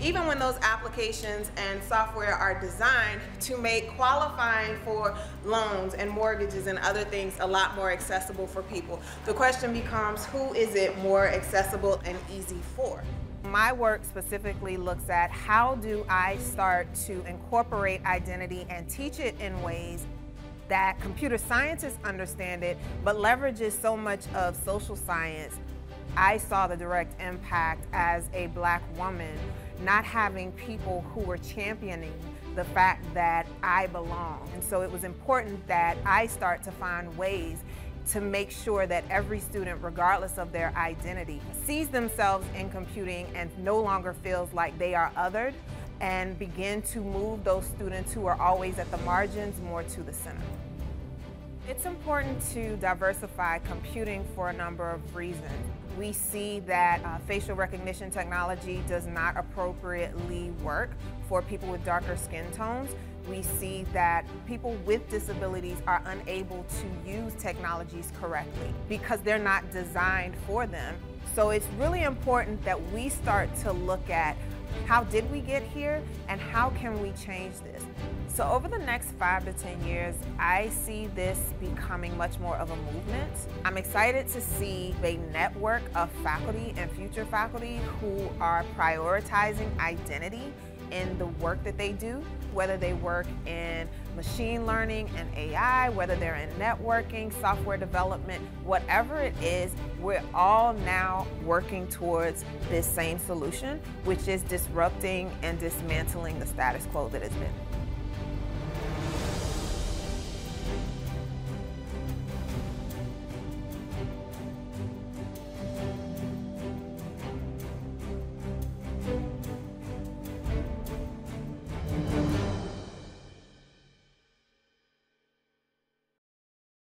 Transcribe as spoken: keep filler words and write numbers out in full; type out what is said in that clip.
even when those applications and software are designed to make qualifying for loans and mortgages and other things a lot more accessible for people. The question becomes, who is it more accessible and easy for? My work specifically looks at how do I start to incorporate identity and teach it in ways that computer scientists understand it, but leverages so much of social science. I saw the direct impact as a Black woman, not having people who were championing the fact that I belong. And so it was important that I start to find ways to make sure that every student, regardless of their identity, sees themselves in computing and no longer feels like they are othered, and begin to move those students who are always at the margins more to the center. It's important to diversify computing for a number of reasons. We see that uh, facial recognition technology does not appropriately work for people with darker skin tones. We see that people with disabilities are unable to use technologies correctly because they're not designed for them. So it's really important that we start to look at how did we get here and how can we change this? So over the next five to ten years, I see this becoming much more of a movement. I'm excited to see a network of faculty and future faculty who are prioritizing identity in the work that they do, whether they work in machine learning and A I, whether they're in networking, software development, whatever it is, we're all now working towards this same solution, which is disrupting and dismantling the status quo that has been.